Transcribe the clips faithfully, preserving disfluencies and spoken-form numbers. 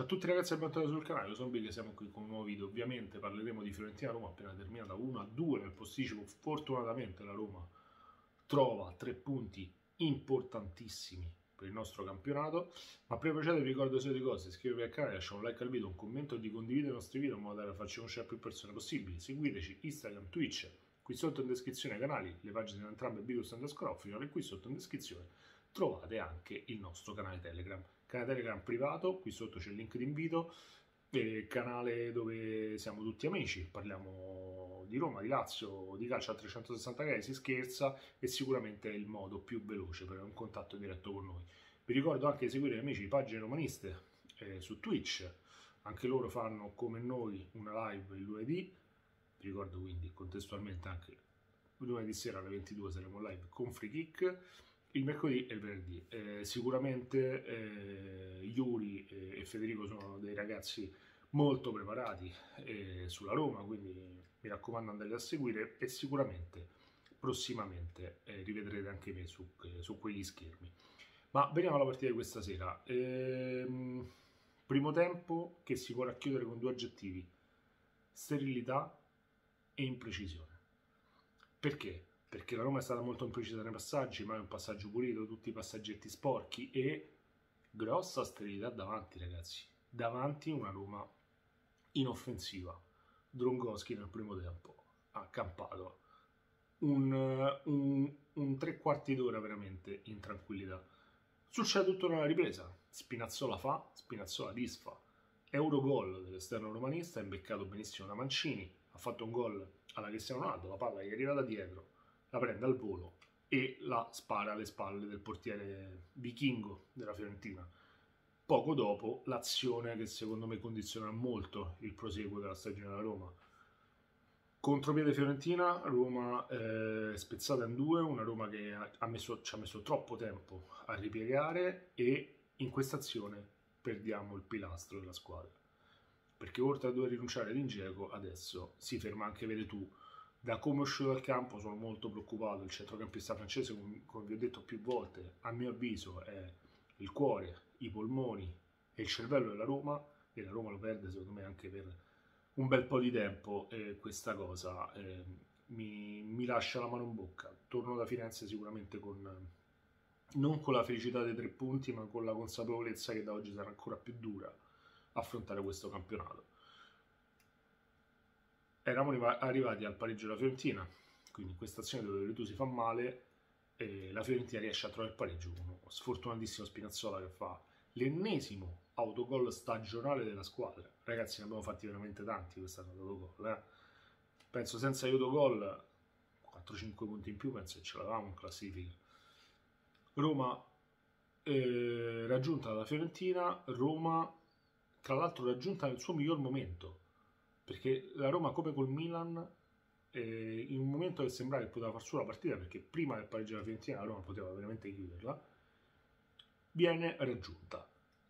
Ciao a tutti ragazzi e bentornati sul canale, io sono Big e siamo qui con un nuovo video. Ovviamente parleremo di Fiorentina-Roma appena terminata uno a due nel posticipo. Fortunatamente la Roma trova tre punti importantissimi per il nostro campionato. Ma prima di procedere vi ricordo le solite cose: iscrivetevi al canale, lasciate un like al video, un commento e di condividere i nostri video in modo da farci conoscere a più persone possibili. Seguiteci Instagram, Twitch, qui sotto in descrizione i canali, le pagine di entrambe Bigos underscore Official, e qui sotto in descrizione trovate anche il nostro canale Telegram. Canale Telegram privato, qui sotto c'è il link di invito, eh, canale dove siamo tutti amici, parliamo di Roma, di Lazio, di calcio a trecentosessanta gradi, si scherza, e sicuramente è il modo più veloce per un contatto diretto con noi. Vi ricordo anche di seguire gli amici di Pagine Romaniste eh, su Twitch, anche loro fanno come noi una live il lunedì. Vi ricordo quindi contestualmente anche lunedì sera alle ventidue saremo live con Free Kick, il mercoledì e il venerdì. Eh, sicuramente eh, Yuri e Federico sono dei ragazzi molto preparati eh, sulla Roma, quindi mi raccomando andate a seguire, e sicuramente prossimamente eh, rivedrete anche me su, eh, su quegli schermi. Ma veniamo alla partita di questa sera. Ehm, primo tempo che si può racchiudere con due aggettivi: sterilità e imprecisione. Perché? Perché la Roma è stata molto imprecisa nei passaggi, ma è un passaggio pulito, tutti i passaggetti sporchi, e grossa sterilità davanti, ragazzi. Davanti una Roma inoffensiva. Drongoschi nel primo tempo ha campato un, un, un tre quarti d'ora veramente in tranquillità. Succede tutto nella ripresa. Spinazzola fa, Spinazzola disfa. Eurogol dell'esterno romanista, ha imbeccato benissimo da Mancini, ha fatto un gol alla Cristiano Ronaldo, la palla gli arriva da dietro, la prende al volo e la spara alle spalle del portiere vichingo della Fiorentina. Poco dopo l'azione che secondo me condiziona molto il proseguo della stagione della Roma. Contropiede Fiorentina, Roma eh, spezzata in due, una Roma che ha messo, ci ha messo troppo tempo a ripiegare, e in questa azione perdiamo il pilastro della squadra. Perché oltre a dover rinunciare ad Dzeko, adesso si ferma anche Veretout. Da come è uscito dal campo sono molto preoccupato. Il centrocampista francese, come vi ho detto più volte, a mio avviso è il cuore, i polmoni e il cervello della Roma, e la Roma lo perde secondo me anche per un bel po' di tempo, e questa cosa eh, mi, mi lascia la mano in bocca. Torno da Firenze sicuramente con, non con la felicità dei tre punti, ma con la consapevolezza che da oggi sarà ancora più dura affrontare questo campionato. Eravamo arrivati al pareggio della Fiorentina, quindi in questa azione dove Veretout si fa male, e la Fiorentina riesce a trovare il pareggio. Uno sfortunatissimo Spinazzola che fa l'ennesimo autogol stagionale della squadra. Ragazzi, ne abbiamo fatti veramente tanti quest'anno di autogol, eh? Penso senza autogol quattro cinque punti in più penso che ce l'avevamo in classifica. Roma eh, raggiunta dalla Fiorentina, Roma tra l'altro raggiunta nel suo miglior momento, perché la Roma, come col Milan, eh, in un momento che sembrava che poteva far solo la partita, perché prima del pareggio della Fiorentina la Roma poteva veramente chiuderla, viene raggiunta.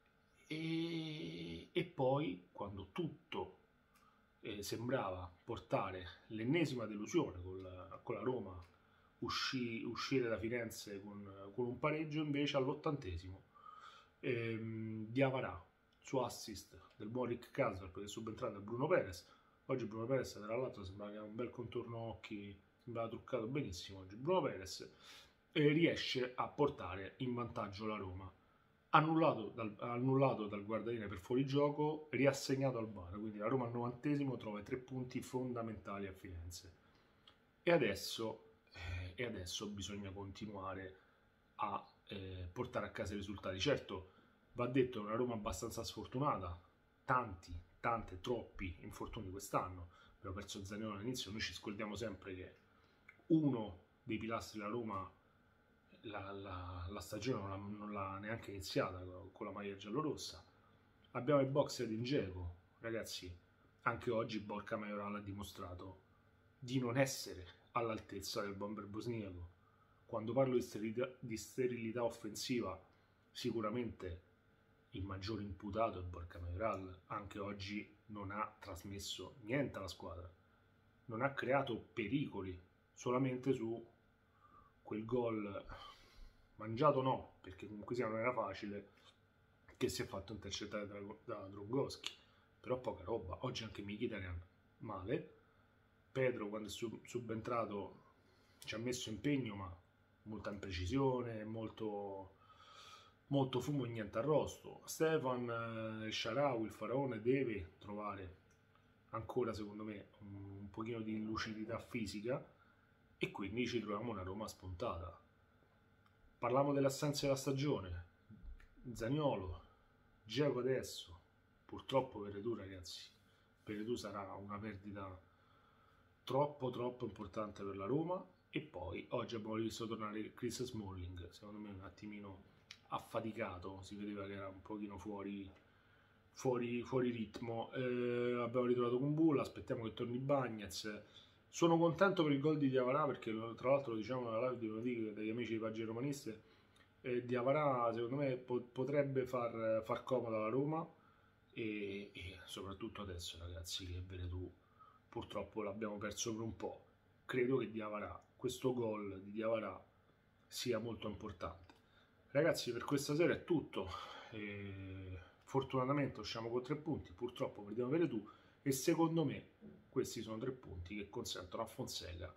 E, e poi, quando tutto eh, sembrava portare l'ennesima delusione con la, con la Roma, uscì, uscire da Firenze con, con un pareggio, invece all'ottantesimo ehm, Diawara, su assist del buon Rick Casper, perché è subentrato Bruno Perez. Oggi Bruno Perez, tra l'altro, sembra che ha un bel contorno occhi, sembrava truccato benissimo oggi Bruno Perez, e riesce a portare in vantaggio la Roma. Annullato dal, annullato dal guardaline per fuorigioco, riassegnato al V A R, quindi la Roma al novantesimo trova i tre punti fondamentali a Firenze. E adesso, eh, e adesso bisogna continuare a eh, portare a casa i risultati. Certo, va detto, è una Roma abbastanza sfortunata, tanti, tante, troppi infortuni quest'anno. Abbiamo perso Zaniolo all'inizio, noi ci scordiamo sempre che uno dei pilastri della Roma la, la, la stagione non l'ha neanche iniziata con la maglia giallorossa. Abbiamo il boxer di Dzeko, ragazzi, anche oggi Borca Majoral ha dimostrato di non essere all'altezza del bomber bosniaco. Quando parlo di sterilità, di sterilità offensiva, sicuramente il maggior imputato è Borca Majoral. Anche oggi non ha trasmesso niente alla squadra, non ha creato pericoli, solamente su quel gol mangiato, no, perché comunque sia non era facile, che si è fatto intercettare da, da Drogowski, però poca roba. Oggi anche Mkhitaryan male, Pedro quando è subentrato ci ha messo impegno ma molta imprecisione, molto, molto fumo e niente arrosto. Stefan, il Shaarawy, il Faraone deve trovare ancora secondo me un, un pochino di lucidità fisica e quindi ci troviamo una Roma spuntata. Parliamo dell'assenza della stagione, Zaniolo, Dzeko adesso, purtroppo Veretout ragazzi, Veretout sarà una perdita troppo troppo importante per la Roma. E poi oggi abbiamo visto tornare Chris Smalling, secondo me un attimino affaticato, si vedeva che era un pochino fuori, fuori, fuori ritmo. Eh, abbiamo ritrovato Kumbulla, aspettiamo che torni Bagnez. Sono contento per il gol di Diawara perché tra l'altro lo diciamo nella live di lunedì dagli amici di Pagine Romaniste, eh, Diawara secondo me po potrebbe far, far comoda alla Roma e, e soprattutto adesso ragazzi che Veretout purtroppo l'abbiamo perso per un po'. Credo che Diawara, questo gol di Diawara sia molto importante. Ragazzi, per questa sera è tutto. E fortunatamente usciamo con tre punti, purtroppo perdiamo Veretout e secondo me questi sono tre punti che consentono a Fonseca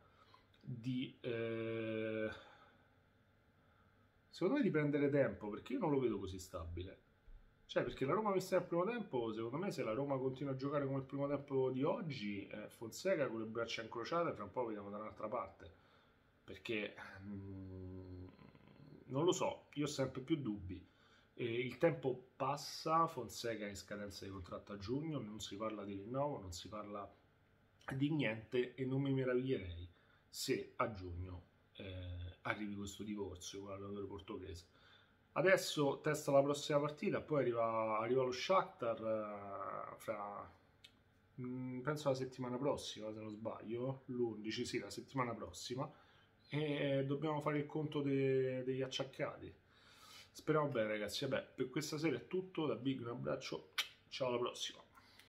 di eh, secondo me di prendere tempo, perché io non lo vedo così stabile. Cioè, perché la Roma vista nel primo tempo, secondo me se la Roma continua a giocare come il primo tempo di oggi, eh, Fonseca con le braccia incrociate, fra un po' vediamo da un'altra parte. Perché mm, non lo so, io ho sempre più dubbi. E il tempo passa, Fonseca è in scadenza di contratto a giugno, non si parla di rinnovo, non si parla di niente e non mi meraviglierei se a giugno eh, arrivi questo divorzio con l'allenatore portoghese. Adesso testa la prossima partita, poi arriva, arriva lo Shakhtar eh, fra mh, penso la settimana prossima se non sbaglio, l'undici, sì, la settimana prossima, e dobbiamo fare il conto de, degli acciaccati. Speriamo bene ragazzi. Vabbè, per questa sera è tutto, da Big un abbraccio, ciao alla prossima.